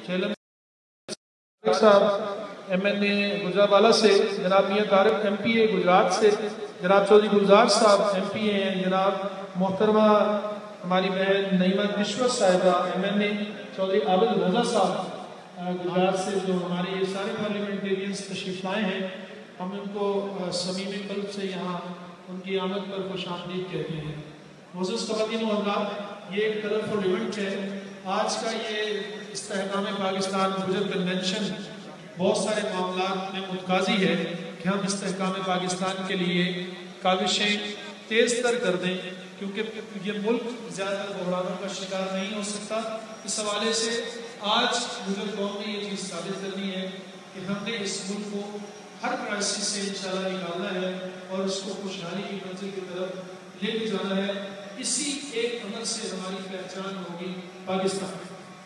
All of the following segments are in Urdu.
صاحب MNA گجرانوالہ سے، جناب میاں طارق MPA گجرات سے، جناب چودھری گلزار صاحب MPA ہیں، جناب محترمہ ہماری بہن نعیمہ کشور صاحبہ MNA، چودھری عابد رضا صاحب گجرات سے، جو ہمارے یہ سارے پارلیمنٹیرینز تشریف لائے ہیں، ہم ان کو صمیم قلب سے یہاں ان کی آمد پر خوش آمدید کہتے ہیں۔ معزز خواتین و حضرات، یہ ایک کلرفل ایونٹ ہے۔ آج کا یہ استحکام پاکستان گجر کنونشن بہت سارے معاملات میں متقاضی ہے کہ ہم استحکام پاکستان کے لیے کاوشیں تیز تر کر دیں، کیونکہ یہ ملک زیادہ بحرانوں کا شکار نہیں ہو سکتا۔ اس حوالے سے آج گجر قوم نے یہ چیز ثابت کرنی ہے کہ ہم نے اس ملک کو ہر کرائسس سے انشاءاللہ نکالنا ہے اور اس کو خوشحالی کی منزل کی طرف لے کے جانا ہے۔ اسی ایک عمل سے ہماری پہچان ہوگی پاکستان۔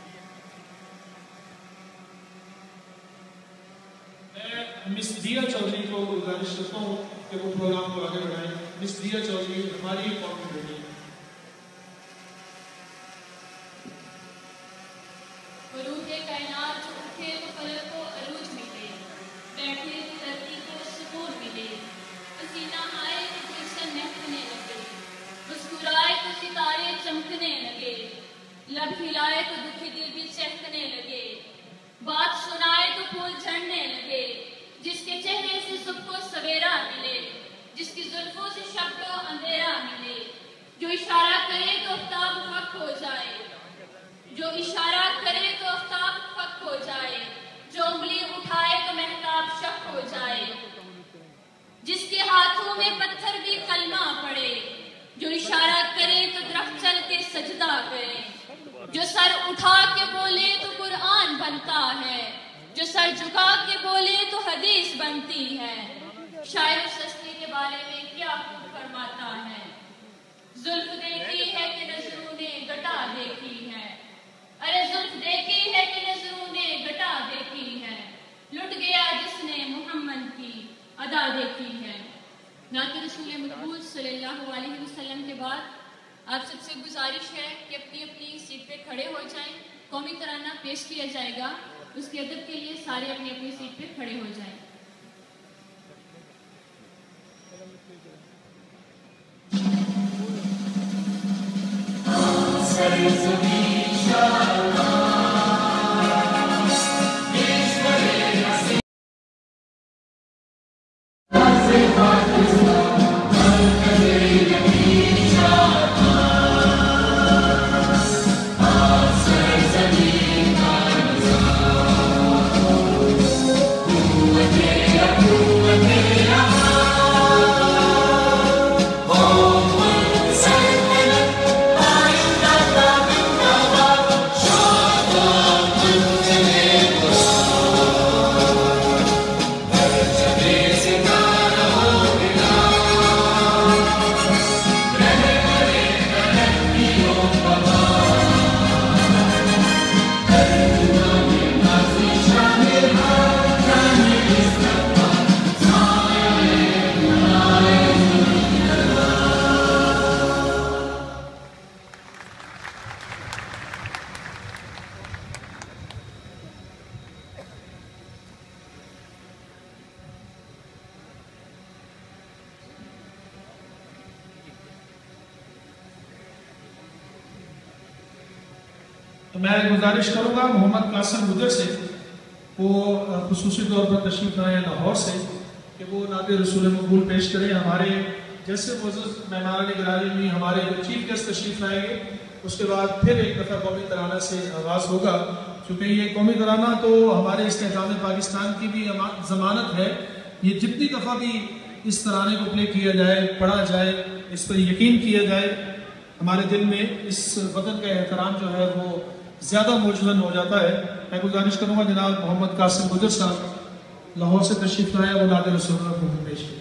میں مس دیا چودھری کو گزارش کرتا ہوں کہ وہ پروگرام کو آگے بڑھائیں۔ مس دیا چودھری ہماری قوم کی بیٹی ہے۔ عروج کائنات جو اٹھے تو فلک کو عروج ملے، بیٹھے تو دھرتی کو سکون ملے، پسینہ آئے تو گلشن مہکنے لگے، مسکرائے تو ستارے چمکنے لگے، لب ہلائے تو دکھی دل بھی چہکنے لگے، بات سنائے تو پھول جھڑنے لگے، جس کے چہرے سے صبح کو سویرا ملے، جس کی زلفوں سے شب کو اندھیرا ملے، جو اشارہ کرے تو آفتاب حق ہو جائے، جو اشارہ کرے تو آفتاب حق ہو جائے، جو انگلی اٹھائے تو مہتاب شق ہو جائے، جس کے ہاتھوں میں پتھر بھی کلمہ پڑے، جو اشارہ کرے تو درخت چل کے سجدہ کرے، جو سر اٹھا کے بولے تو قرآن بنتا ہے، جو سر جھکا کے بولے تو حدیث بنتی ہے۔ شاعر اس ہستی کے بارے میں کیا خوب فرماتا ہے، زلف دیکھی ہے کہ نظروں نے گٹا دیکھی ہے، ارے زلف دیکھی ہے کہ نظروں نے گٹا دیکھی ہے، لٹ گیا جس نے محمد کی ادا دیکھی ہے۔ نعت رسول مقبول صلی اللہ علیہ وسلم کے بعد آپ سب سے گزارش ہے کہ اپنی اپنی سیٹ پہ کھڑے ہو جائیں۔ قومی ترانہ پیش کیا جائے گا، اس کے ادب کے لیے سارے اپنی اپنی سیٹ پہ کھڑے ہو جائیں۔ تو میں گزارش کروں گا محمد قاسم گجر سے، وہ خصوصی طور پر تشریف لائے ہیں لاہور سے، کہ وہ نعت رسول مقبول پیش کریں۔ ہمارے جیسے معزز مہمان نگرانی میں ہمارے چیف گیسٹ تشریف لائیں گے، اس کے بعد پھر ایک دفعہ قومی ترانہ سے آغاز ہوگا، چونکہ یہ قومی ترانہ تو ہمارے استحکام پاکستان کی بھی ضمانت ہے۔ یہ جتنی دفعہ بھی اس ترانے کو پلے کیا جائے، پڑھا جائے، اس پر یقین کیا جائے، ہمارے دل میں اس وطن کا احترام جو ہے وہ زیادہ موجزن ہو جاتا ہے۔ میں گزارش کروں گا جناب محمد قاسم گجر صاحب لاہور سے تشریف لائے، وہ نعت رسول اللہ کو پیش کریں۔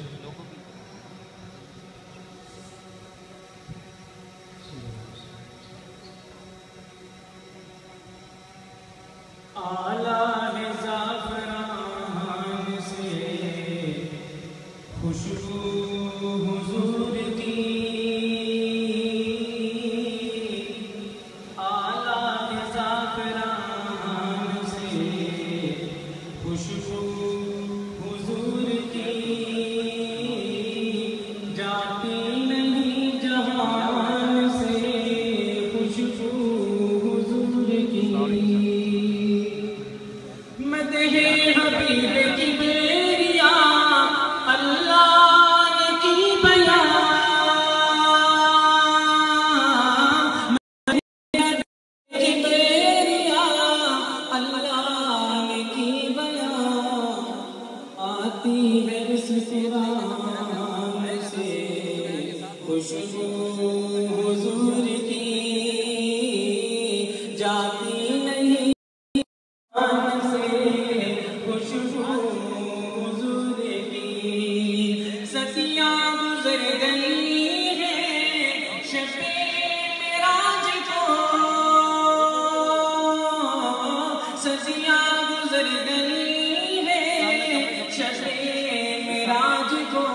صدیاں گزر گئی ہیں شب-ے معراج کو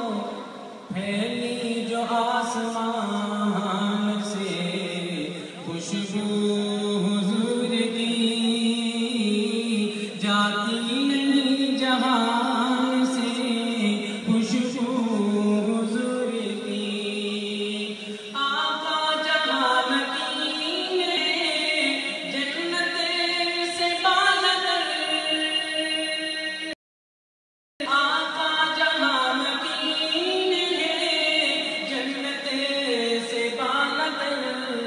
پھیلی جو آسمان سے خوشبو حضور کی جاتی نہیں جہان سے خوشبو حضور کی آقا جہان کی جنت سے بالتر آقا جہان کی جنت سے بالتر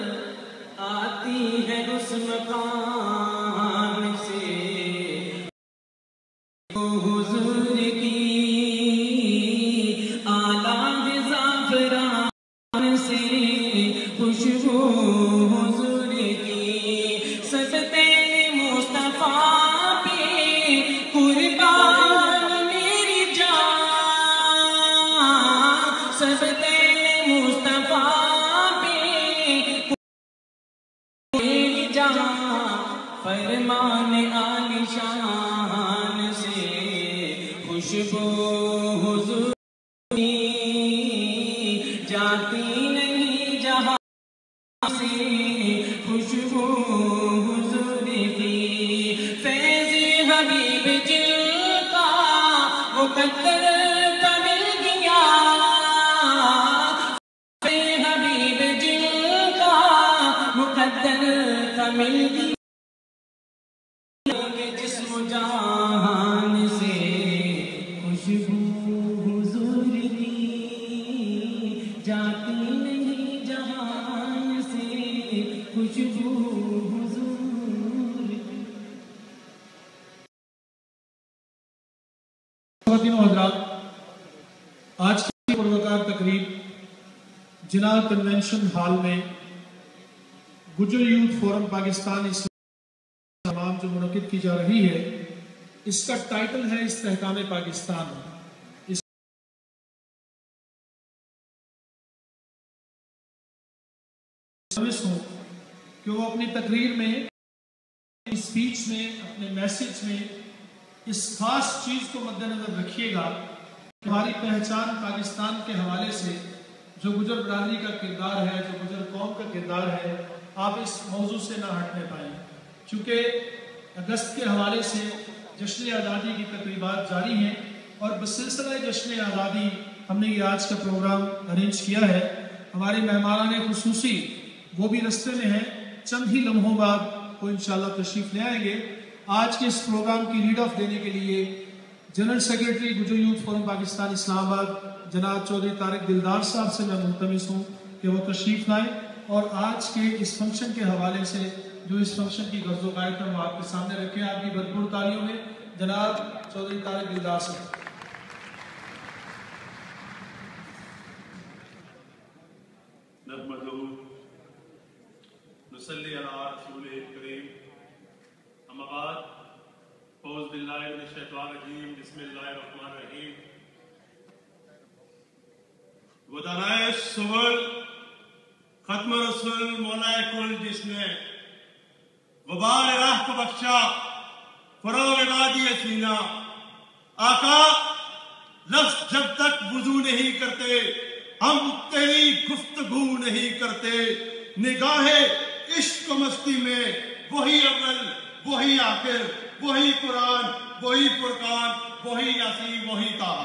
آتی ہے اس مقام سے حضور کی اعلیٰ زعفران سے خوشبو حضور کی سجدے مصطفیٰ پہ قربان میری جان سجدے مصطفیٰ پہ میری جان فرمان عالی شان سے خوشبو حضور کی جاتی نہیں جہاں سے خوشبو حضور کی فیض حبیب جل کا مقدر کا مل گیا فیض حبیب جل کا مقدر کا مل گیا جسم و جہان سے خوشبو حضور کی جاتی نہیں جہان سے خوشبو حضور کی خواتین و حضرات، آج کی پروقار تقریب جناح کنونشن ہال میں گجر یوتھ فورم پاکستان اسلام جو منعقد کی جا رہی ہے، اس کا ٹائٹل ہے استحکام پاکستان۔ ہوں کہ وہ اپنی تقریر میں، اپنی سپیچ میں، اپنے میسج میں اس خاص چیز کو مد نظر رکھیے گا کہ ہماری پہچان پاکستان کے حوالے سے جو گجر برادری کا کردار ہے، جو گجر قوم کا کردار ہے، آپ اس موضوع سے نہ ہٹنے پائیں، چونکہ اگست کے حوالے سے جشن آزادی کی تقریبات جاری ہیں اور بسلسلہ جشن آزادی ہم نے یہ آج کا پروگرام ارینج کیا ہے۔ ہمارے مہمانان خصوصی وہ بھی رستے میں ہیں، چند ہی لمحوں بعد وہ انشاءاللہ تشریف لے آئیں گے۔ آج کے اس پروگرام کی لیڈ آف دینے کے لیے general secretary Gujjar youth forum Pakistan Islamabad جناب چودھری طارق دلدار صاحب سے میں ملتمس ہوں کہ وہ تشریف لائیں اور آج کے اس فنکشن کے حوالے سے جو اس فنکشن کی غرض و غایت ہے وہ آپ کے سامنے رکھیں۔ آپ کی بھرپور تالیوں میں جناب چودھری طارق دلدار صاحب۔ نحمدہ نصلی علی رسولہ الکریم، اما بعد، اعوذ باللہ من الشیطان الرجیم، بسم اللہ الرحمن الرحیم۔ ودانائے سبل ختم رسول مولا کل، جس نے وبال راہ کو بخشا، فروغ وادی سینہ۔ آقا لفظ جب تک وضو نہیں کرتے ہم تیری گفتگو نہیں کرتے، نگاہ عشق و مستی میں وہی اول وہی آخر، وہی قرآن وہی فرقان، وہی یاسین وہی طٰہٰ۔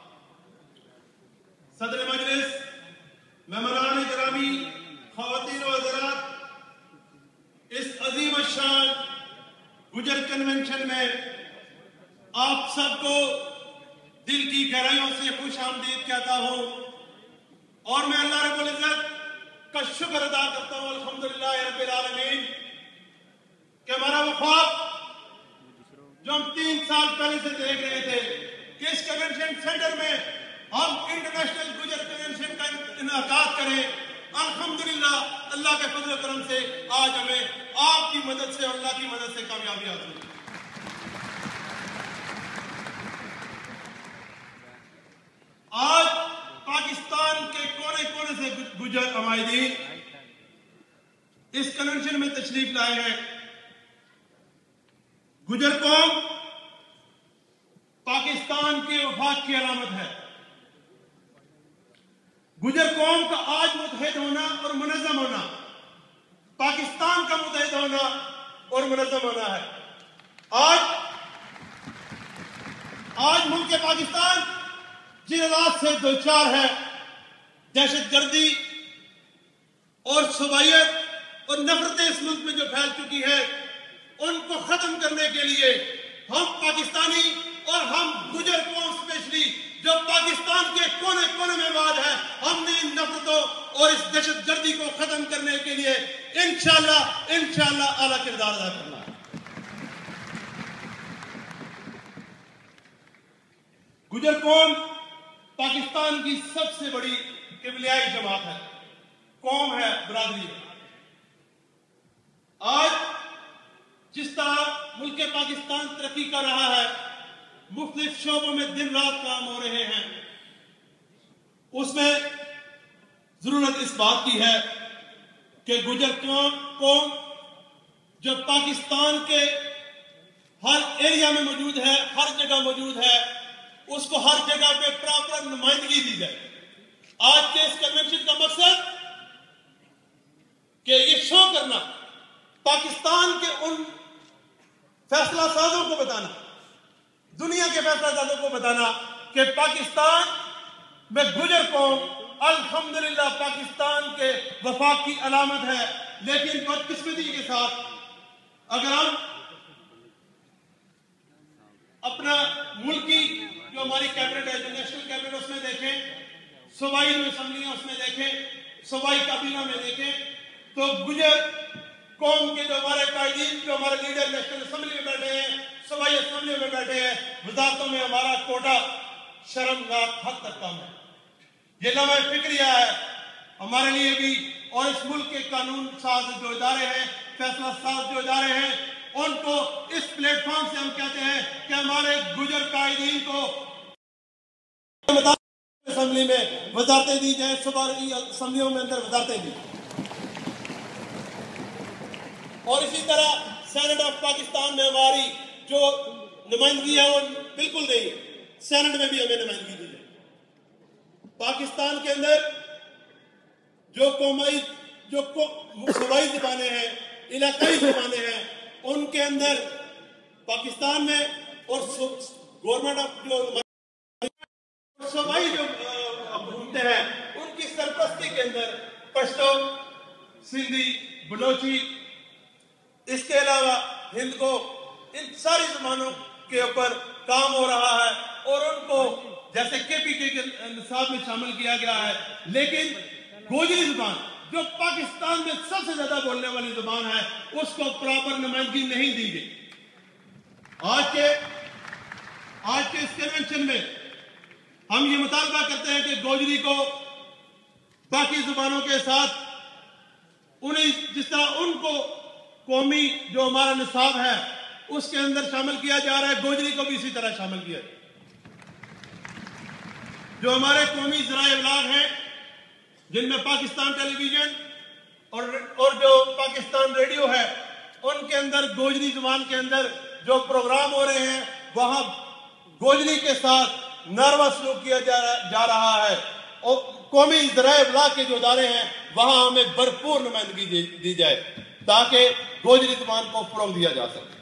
صدر مجلس، مہمانان گرامی، خواتین و حضرات، اس عظیم الشان گجر کنونشن میں آپ سب کو دل کی گہرائیوں سے خوش آمدید کہتا ہوں اور میں اللہ رب العزت کا شکر ادا کرتا ہوں، الحمدللہ رب العالمین، کہ ہمارا وہ خواب جو ہم 3 سال پہلے سے دیکھ رہے تھے کہ اس کنونشن سینٹر میں ہم انٹرنیشنل گجر کنونشن کا انعقاد کریں، الحمدللہ اللہ کے فضل و کرم سے آج ہمیں آپ کی مدد سے اور اللہ کی مدد سے کامیابی حاصل ہوئی۔ آج پاکستان کے کونے کونے سے گجر عمائدین اس کنونشن میں تشریف لائے ہیں۔ गुजर कौम पाकिस्तान के वफाक की अलामत है। गुजर कौम का आज मुतहद होना और मुनज़्ज़म होना पाकिस्तान का मुतहद होना और मुनज़्ज़म होना है। आज मुल्क पाकिस्तान जिन हालात से दो चार है, दहशतगर्दी और सूबाइयत और नफरतें इस मुल्क में जो फैल चुकी है, उनको खत्म करने के लिए हम पाकिस्तानी और हम गुजर कौम स्पेशली जो पाकिस्तान के कोने कोने में आबाद है, हमने इन नफरतों और इस दहशतगर्दी को खत्म करने के लिए इंशाअल्लाह आला किरदार अदा करना है। गुजर कौम पाकिस्तान की सबसे बड़ी किबलियाई जमात है, कौम है, बरादरी है। आज जिस तरह मुल्क पाकिस्तान तरक्की कर रहा है, मुख्तलिफ शोबों में दिन रात काम हो रहे हैं, उसमें जरूरत इस बात की है कि गुजर कौम जो पाकिस्तान के हर एरिया में मौजूद है, हर जगह मौजूद है, उसको हर जगह पे प्रॉपर नुमाइंदगी दी जाए। आज के इस कन्वेंशन का मकसद कि ये शो करना, पाकिस्तान के उन फैसला साजों को बताना, दुनिया के फैसला साजों को बताना कि पाकिस्तान में गुजर कौम अल्हम्दुलिल्लाह पाकिस्तान के वफाक की अलामत है। लेकिन बदकिस्मती के साथ अगर हम अपना मुल्की जो हमारी कैबिनेट है, जो नेशनल कैबिनेट, उसमें देखें, सूबाई जो असम्बलियां उसमें देखें, सूबाई काबीना में देखें, तो गुजर कौम के जो हमारे कायदीन, जो हमारे लीडर नेशनल असम्बली में बैठे हैं, सूबाई असम्बली में बैठे हैं, वजारतों में हमारा कोटा शर्मनाक हद तक कम है। ये लम्हा फिक्रिया है हमारे लिए भी, और इस मुल्क के कानून साज जो इदारे हैं, फैसला साज जो इदारे हैं, उनको इस प्लेटफॉर्म से हम कहते हैं कि हमारे गुजर कायदीन को असम्बली में वजारतें दी जाए, सूबाई असम्बलियों में अंदर वजारतें दी। और इसी तरह सेनेट ऑफ पाकिस्तान में हमारी जो नुमाइंदगी है वो बिल्कुल नहीं है, सेनेट में भी हमें नुमाइंदगी दी जाए। पाकिस्तान के अंदर जो कौमाई जो सूबाई ज़बानें हैं, इलाकाई ज़बानें हैं, उनके अंदर पाकिस्तान में और गवर्नमेंट ऑफ जो सूबाई जो हुकूमतें हैं, उनकी सरपरस्ती के अंदर पश्तो, सिंधी, बलोची, इसके अलावा हिंद को, इन सारी ज़बानों के ऊपर काम हो रहा है और उनको जैसे केपीके के निसाब में शामिल किया गया है। लेकिन गोजरी ज़बान जो पाकिस्तान में सबसे ज्यादा बोलने वाली ज़बान है, उसको प्रॉपर नुमाइंदगी नहीं दी गई। आज के इस कन्वेंशन में हम ये मुतालबा करते हैं कि गोजरी को बाकी ज़बानों के साथ उन्हें जिस तरह उनको कौमी जो हमारा निसाब है उसके अंदर शामिल किया जा रहा है, गोजरी को भी इसी तरह शामिल किया। जो हमारे कौमी ज़राए इब्लाग हैं, जिनमें पाकिस्तान टेलीविजन और जो पाकिस्तान रेडियो है, उनके अंदर गोजरी ज़बान के अंदर जो प्रोग्राम हो रहे हैं, वहां गोजरी के साथ नारवा सलूक किया जा रहा है। और कौमी ज़राए इब्लाग के जो इदारे हैं, वहां हमें भरपूर नुमाइंदगी दी जाए ताकि गोजरी ज़बान को फ़रोग़ दिया जा सके।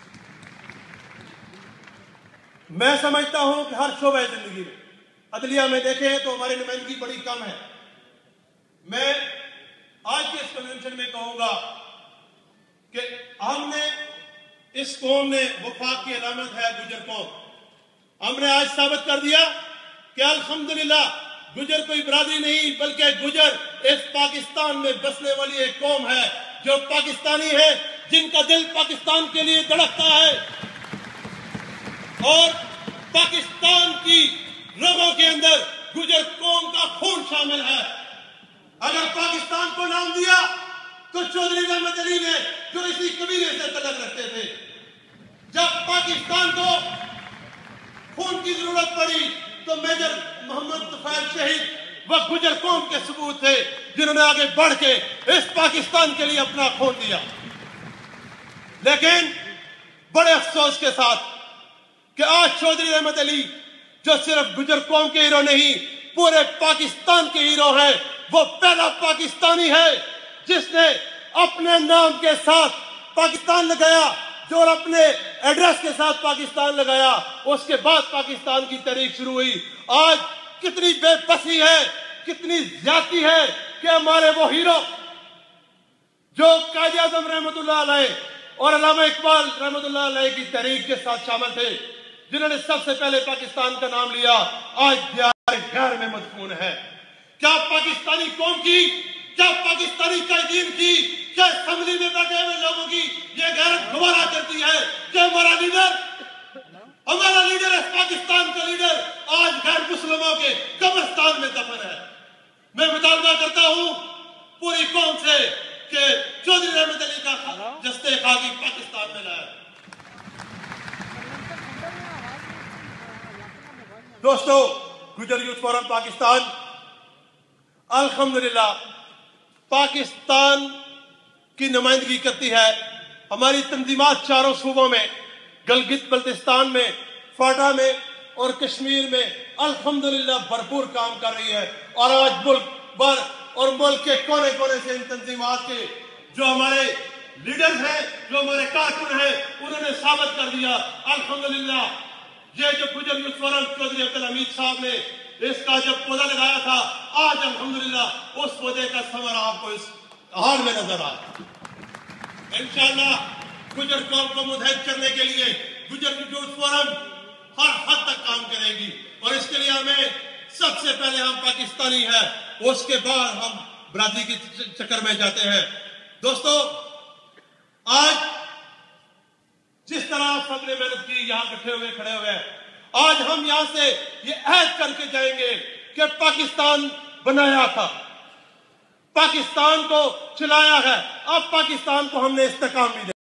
मैं समझता हूं कि हर शोबे जिंदगी में, अदलिया में देखें तो हमारी नुमाइंदगी बड़ी कम है। मैं आज के इस कन्वेंशन में कहूंगा कि हमने इस कौम ने वफाक की अलामत है गुजर कौम, हमने आज साबित कर दिया कि अल्हम्दुलिल्लाह गुजर कोई बरादरी नहीं बल्कि गुजर इस पाकिस्तान में बसने वाली एक कौम है जो पाकिस्तानी है, जिनका दिल पाकिस्तान के लिए धड़कता है और पाकिस्तान की रगों के अंदर गुजर कौम का खून शामिल है। अगर पाकिस्तान को नाम दिया तो चौधरी रहमत अली ने, जो इसी कबीले से तलक रखते थे, जब पाकिस्तान को खून की जरूरत पड़ी तो मेजर मोहम्मद तुफैल शहीद वह गुजर कौम के सबूत थे जिन्होंने आगे बढ़ के इस पाकिस्तान के लिए अपना खून दिया। लेकिन बड़े افسوس کے ساتھ کہ آج چودھری رحمت علی جو صرف گجر قوم کے ہیرو نہیں پورے پاکستان کے ہیرو ہیں، وہ پہلا پاکستانی ہے جس نے اپنے نام کے ساتھ پاکستان لگایا، جو اپنے ایڈریس کے ساتھ پاکستان لگایا، اس کے بعد پاکستان کی تاریخ شروع ہوئی۔ آج کتنی بے بسی ہے، کتنی زیادتی ہے کہ ہمارے وہ ہیرو جو قائد اعظم رحمت اللہ علیہ اور علامہ اقبال رحمت اللہ علیہ کی تحریک کے ساتھ شامل تھے، جنہوں نے سب سے پہلے پاکستان کا نام لیا، آج دیار غیر میں مدفون ہے۔ کیا پاکستانی قوم کی، کیا پاکستانی قائدین کی، کیا اسمبلی میں بیٹھے ہوئے لوگوں کی یہ غیرت گوارا کرتی ہے کہ ہمارا لیڈر اس پاکستان کا لیڈر آج غیر مسلموں کے قبرستان میں دفن ہے؟ میں مطالبہ کرتا ہوں پوری قوم سے کہ چودھری رحمت علی کا جستے خاکی پاکستان میں لائے۔ دوستو، گجر یوتھ فورم پاکستان الحمدللہ پاکستان کی نمائندگی کرتی ہے۔ ہماری تنظیمات چاروں صوبوں میں، گلگت بلتستان میں، فاٹا میں اور کشمیر میں الحمدللہ بھرپور کام کر رہی ہے، اور آج ملک بھر اور ملک کے کونے کونے سے ان تنظیمات کے جو ہمارے لیڈرز ہیں، جو ہمارے کارکن ہیں، انہوں نے ثابت کر دیا الحمدللہ یہ جو گجر یوتھ فورم چودھری عبدالحمید صاحب نے اس کا جب پودا لگایا تھا، آج الحمدللہ اس پودے کا ثمر آپ کو اس حال میں نظر آ رہا ہے۔ انشاءاللہ گجر قوم کو متحد کرنے کے لیے گجر یوتھ فورم ہر حد تک کام کرے گی، اور اس کے لیے ہمیں سب سے پہلے ہم پاکستانی ہیں، اس کے بعد ہم برادری کے چکر میں جاتے ہیں۔ دوستو، آج جس طرح سب نے محنت کی، یہاں کٹھے ہوئے کھڑے ہوئے ہیں، آج ہم یہاں سے یہ عہد کر کے جائیں گے کہ پاکستان بنایا تھا، پاکستان کو چلایا ہے، اب پاکستان کو ہم نے استحکام بھی دیا۔